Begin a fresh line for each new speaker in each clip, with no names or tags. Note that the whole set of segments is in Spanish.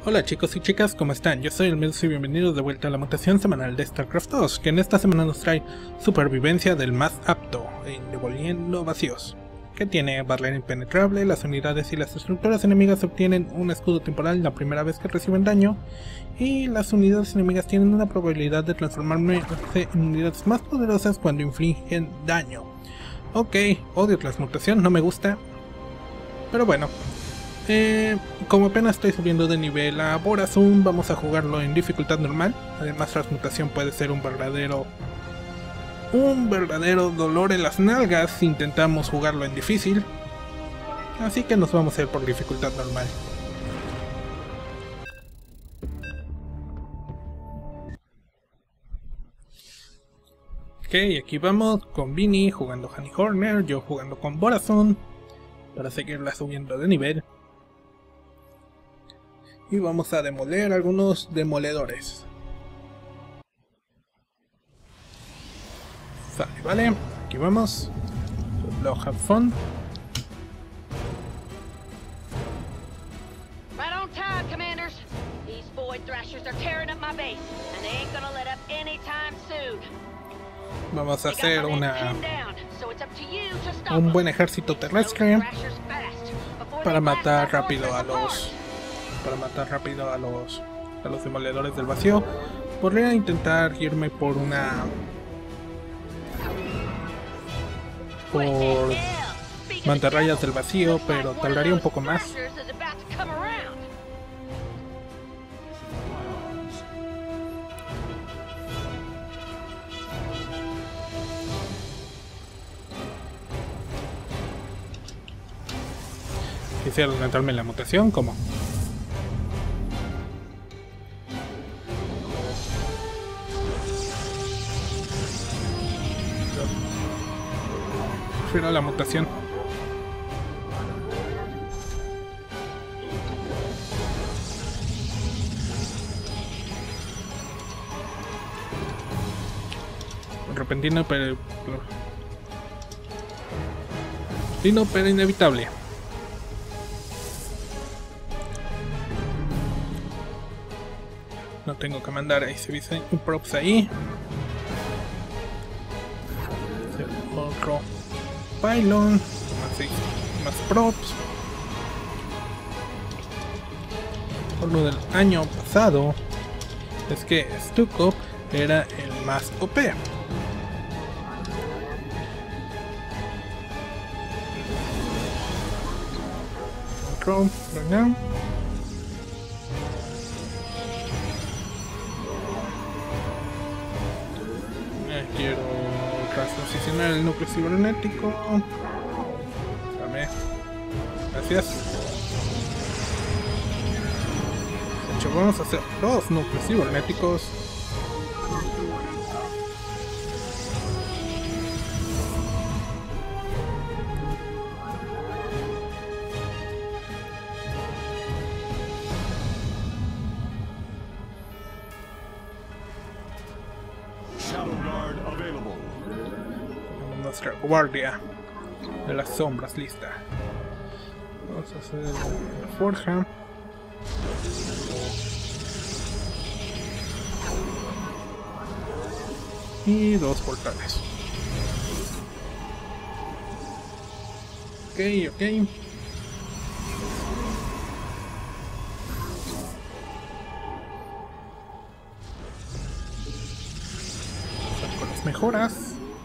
Hola chicos y chicas, ¿cómo están? Yo soy el Mills y bienvenidos de vuelta a la mutación semanal de StarCraft 2, que en esta semana nos trae supervivencia del más apto en Devolviendo Vacíos, que tiene barrera impenetrable. Las unidades y las estructuras enemigas obtienen un escudo temporal la primera vez que reciben daño, y las unidades enemigas tienen una probabilidad de transformarse en unidades más poderosas cuando infligen daño. Ok, odio transmutación, no me gusta, pero bueno. Como apenas estoy subiendo de nivel a Borazun, vamos a jugarlo en dificultad normal. Además, transmutación puede ser un verdadero dolor en las nalgas si intentamos jugarlo en difícil. Así que nos vamos a ir por dificultad normal. Ok, aquí vamos con Vinny jugando Honey Horner, yo jugando con Borazun para seguirla subiendo de nivel. Y vamos a demoler algunos demoledores. Vale, aquí vamos. Blow have fun.
Right on time, commanders. These void thrashers are tearing up my base, and they ain't gonna let up anytime soon.
Vamos a hacer un buen ejército terrestre para matar rápido a los demoledores del vacío. Podría intentar irme por mantarrayas del vacío, pero tardaría un poco más. Quisiera aumentarme la mutación, ¿cómo? Prefiero la mutación. Repentino pero inevitable. No tengo que mandar a ese props ahí. Otro pylon, más props. Por lo del año pasado es que Stukov era el más OP. Otro, ¿verdad? Quiero transicionar el núcleo cibernético. Dame. Gracias. De hecho, vamos a hacer dos núcleos cibernéticos. Nuestra guardia de las sombras lista. Vamos a hacer la forja. Y dos portales. Ok. Con las mejoras.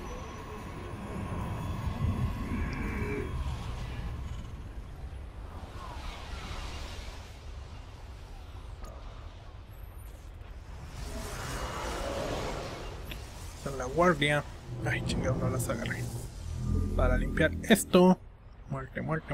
La guardia. Ay, chingado, no las agarré. Para limpiar esto. Muerte. Muerte.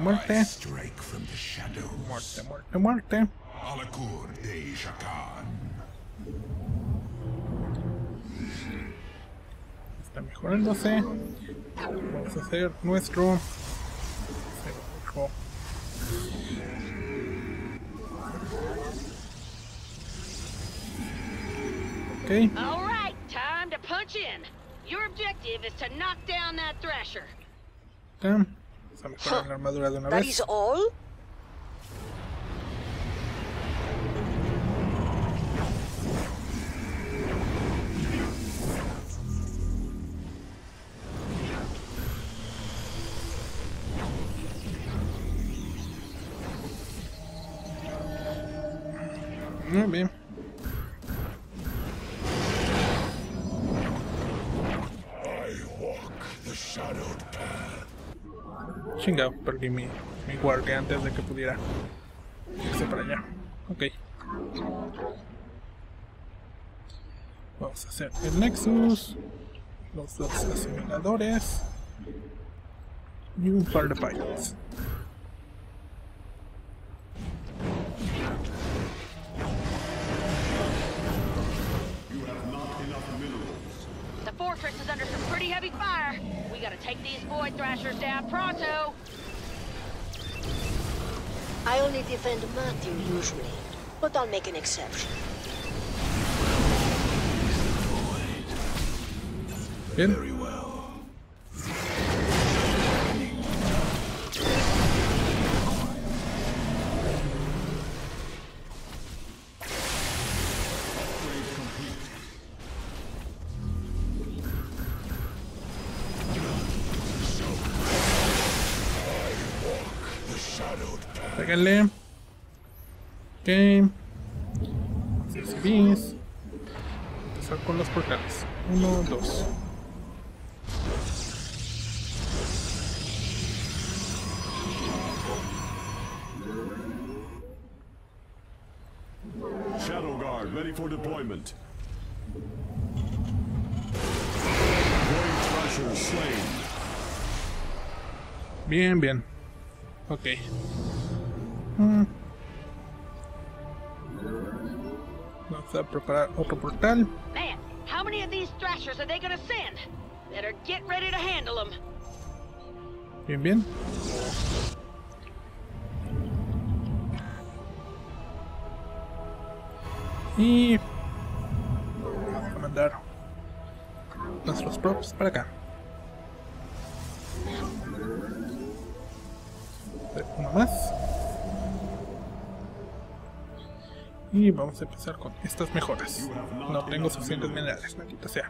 Está mejorándose. Vamos a hacer nuestro. Ok.
Time to punch in. Your objective is to knock down that thrasher.
Vamos a mejorar la armadura de una vez.
That is all?
Muy bien. Chingado, perdí mi guardia antes de que pudiera irse para allá. Ok. Vamos a hacer el Nexus, los dos asimiladores y un par de pilots.
The fortress is under some pretty heavy fire. We gotta take these Void Thrashers down pronto.
I only defend Matthew usually, but I'll make an exception.
Bien. Péguenle. Ok. CCBs. Empezar con los portales. 1, 2.
Shadow Guard ready for deployment. Void Thrasher slain.
Bien, bien. Ok. Vamos a preparar otro portal.
Man, how many of these Thrashers are they gonna send? Better get ready to handle them.
Bien, bien. Y vamos a mandar nuestros props para acá. Uno más. Y vamos a empezar con estas mejoras. No tengo suficientes minerales, maldita sea.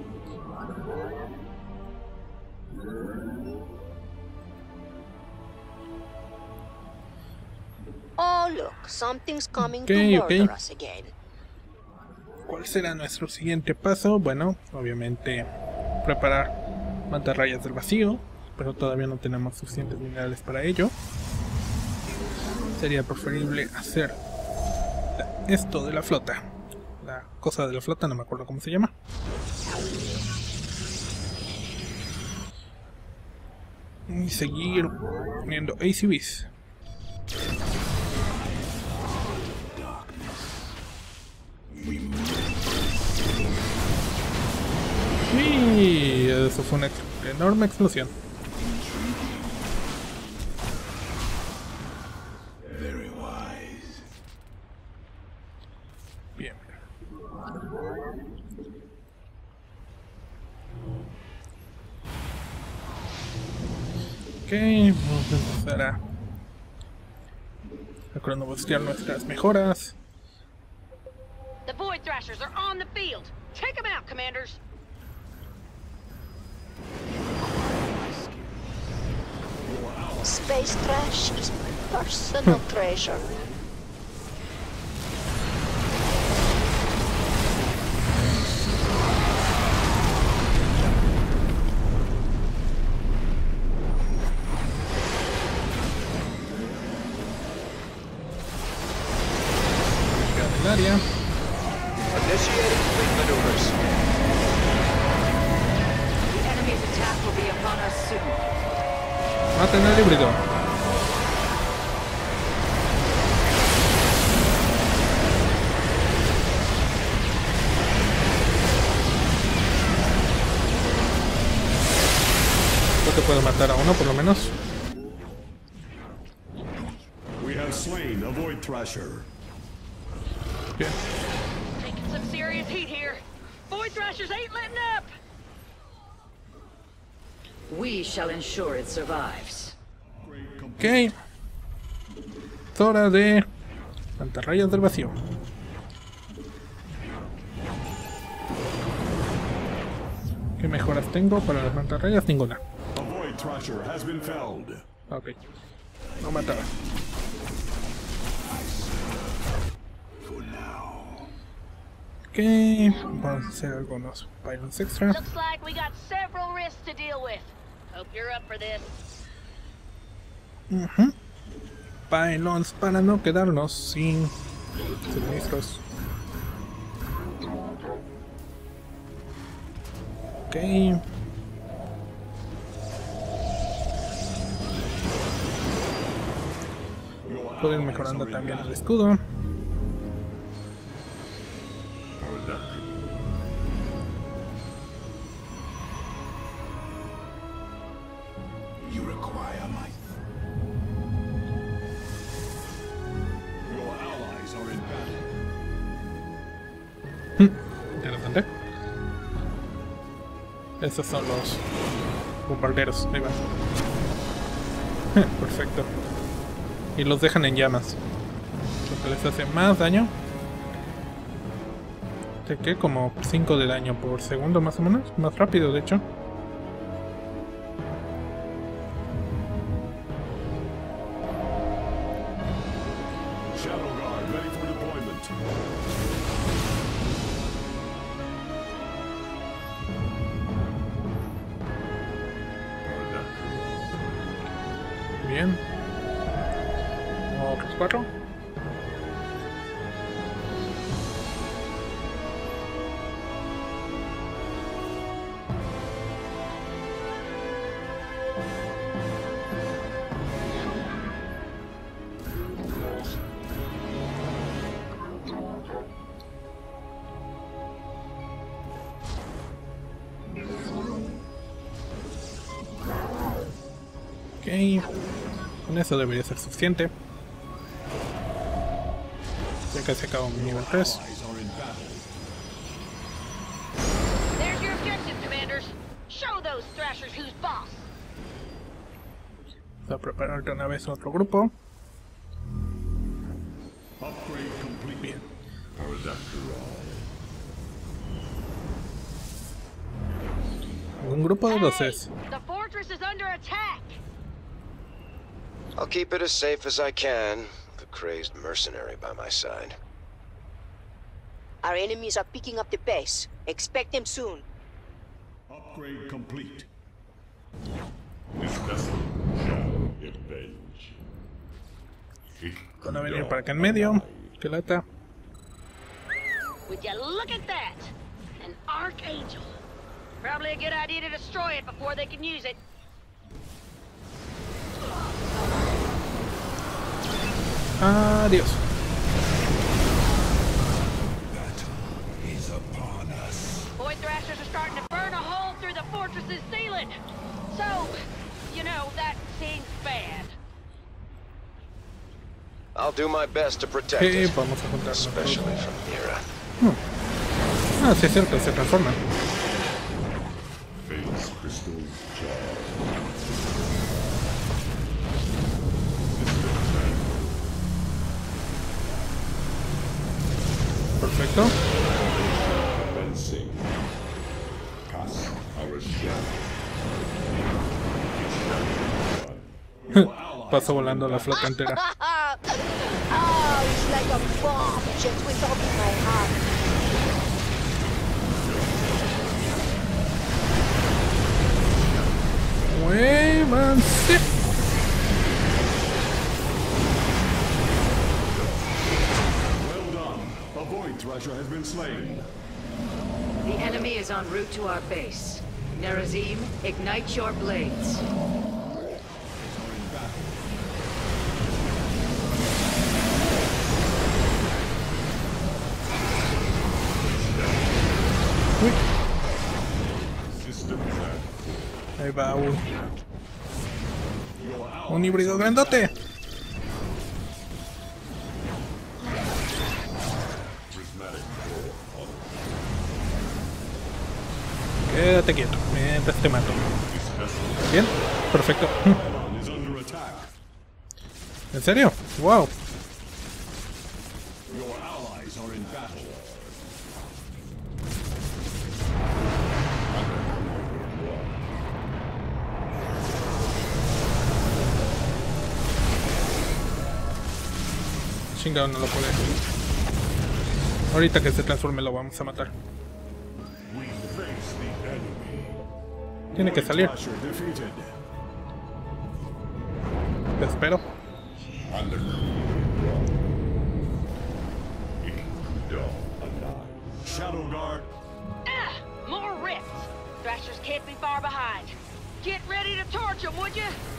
Oh, look, something's coming to
Okay.
murder us again.
¿Cuál será nuestro siguiente paso? Bueno, obviamente preparar mantarrayas del vacío, pero todavía no tenemos suficientes minerales para ello. Sería preferible hacer esto de la flota. La cosa de la flota, no me acuerdo cómo se llama. Y seguir poniendo ACVs. Y eso fue una enorme explosión. Bien. Ok, vamos a empezar a cronobustear nuestras mejoras.
The Void Thrashers are on the field. Take them out, commanders.
Space trash is my personal treasure.
El área.
Initiating fleet maneuvers.
The enemy's attack will be upon us soon.
Maten al híbrido. Creo que puedo matar a uno por lo menos.
We have slain a Void Thrasher.
Bien.
Taking some serious heat here. Void Thrashers ain't letting up.
We shall ensure it survives.
Ok. Es hora de mantarrayas del vacío. ¿Qué mejoras tengo para las mantarrayas? Ninguna.
A Void Thrasher has been felled.
Ok. No mataba.
For now.
Ok, vamos a hacer algunos pylons extra.
Looks like we got several risks to deal with. Hope you're up for this.
Pylons para no quedarnos sin suministros. Ok. Puedo ir mejorando también el escudo. Interesante. Estos son los bombarderos. Ahí van. Perfecto. Y los dejan en llamas, lo que les hace más daño. Sé que como 5 de daño por segundo más o menos. Más rápido de hecho.
Shadow Guard ready for deployment.
Bien. Otros 4. Ok, con eso debería ser suficiente. Ya casi acabo mi nivel 3.
There's your objective, commanders. Show those thrashers who's boss.
Voy a preparar de una vez otro grupo.
Upgrade complete.
Bien. Un grupo de 12.
The fortress is under attack.
I'll keep it as safe as I can, with a crazed mercenary by my side.
Our enemies are picking up the pace. Expect them soon.
Upgrade complete.
Van a venir para acá en medio. Que lata.
Would you look at that? An Archangel. Probably a good idea to destroy it before they can use it.
Adiós.
Void thrashers are starting to burn a hole through the fortress's ceiling. So, you know, that seems bad.
I'll do my best to protect
Ok,
it,
vamos a juntarnos.
especially from Mira.
Ah, sí es cierto, se transforma. Perfecto. Paso volando la flota entera.
Oh, it's like a bomb just went off in my heart.
¡Muévanse!
Well done. A Void Thrasher has been slain.
The enemy is en route to our base. Nerazim, ignite your blades.
Ahí va un híbrido grandote. Quédate quieto mientras te mato. Bien, perfecto.
Pylon is under attack.
¿En serio? Wow.
Your allies are in battle.
Chingado, no lo puede. Ahorita que se transforme lo vamos a matar.
We face the enemy.
Tiene que salir.
Thrasher defeated.
Te espero.
Shadow Guard.
More rifts. Thrashers can't be far behind. Get ready to torch them, would you?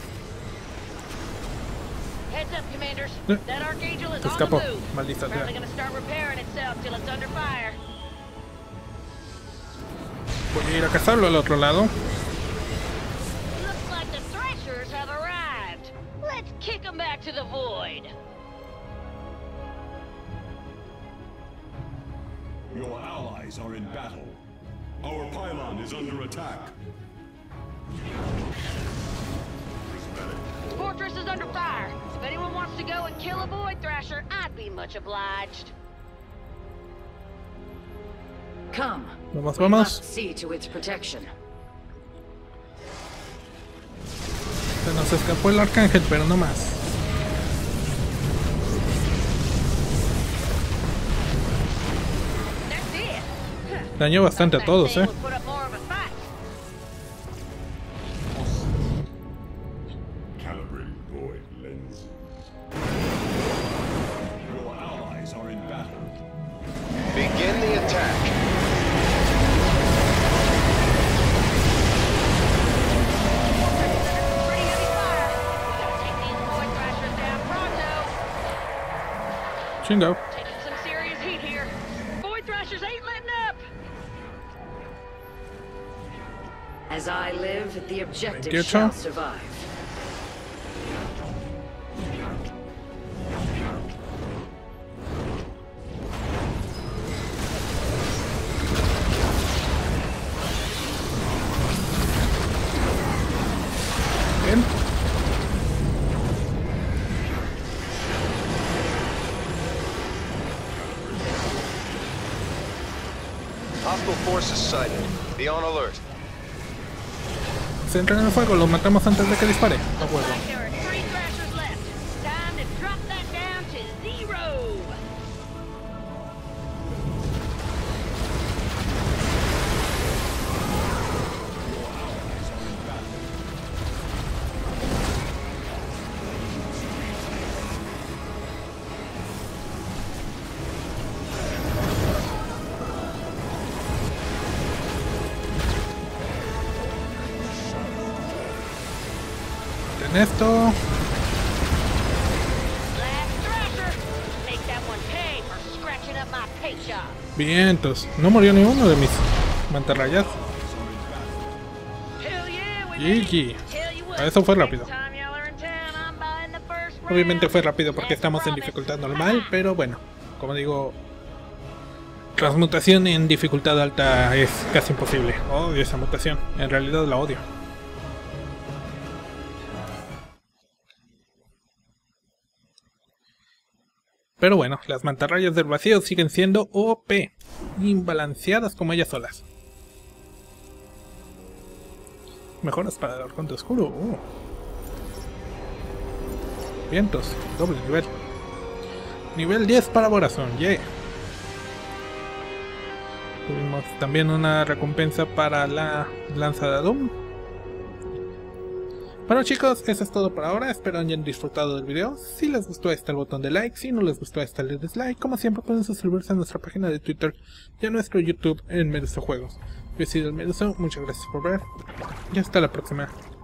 Heads up, commanders. That Archangel is
Se
on the
escapó.
move.
Maldita
Apparently
sea.
gonna start repairing itself till it's under fire.
Voy a ir a cazarlo al otro lado.
Looks like the Thrashers have arrived. Let's kick them back to the void.
Your allies are in battle. Our pylon is under attack.
Fortress is under fire. If anyone wants to go and kill a Void Thrasher, I'd be much obliged.
Come.
Vamos,
We
vamos.
must see to its protection.
Se nos escapó el arcángel, pero no más.
That's it.
Dañó bastante a todos,
Would put up more of a fight.
Calibrating void lens. Your allies are in battle.
Begin the attack.
Pretty heavy fire. We gotta take these Void Thrashers down pronto.
Chingo.
Taking some serious heat here. Void Thrashers ain't letting up.
As I live, the objective
28.
shall survive.
Bien.
Hostile forces sighted. Be on alert.
Se entra en el fuego, lo matamos antes de que dispare. A
Looks
huevo.
like there are 3 Thrashers left. Time to drop that down to 0.
En esto.
Last Thrasher. Make that one pay for scratching up my paint job.
Vientos. No murió ni uno de mis mantarrayas.
Hell yeah, we
GG.
did. Tell you what,
Eso fue rápido.
next time y'all are in town, I'm buying the first round.
Obviamente fue rápido porque
That's a
estamos en
promise.
dificultad normal, pero bueno, como digo, transmutación en dificultad alta es casi imposible. Odio esa mutación, en realidad la odio. Pero bueno, las mantarrayas del vacío siguen siendo OP, imbalanceadas como ellas solas. Mejoras para el arconte oscuro. Vientos, doble nivel. Nivel 10 para Borazón, yeah. Tuvimos también una recompensa para la lanza de Doom. Bueno chicos, eso es todo por ahora, espero hayan disfrutado del video. Si les gustó está el botón de like, si no les gustó está el de dislike. Como siempre pueden suscribirse a nuestra página de Twitter y a nuestro YouTube en Medusa Juegos. Yo he sido el Medusa, muchas gracias por ver y hasta la próxima.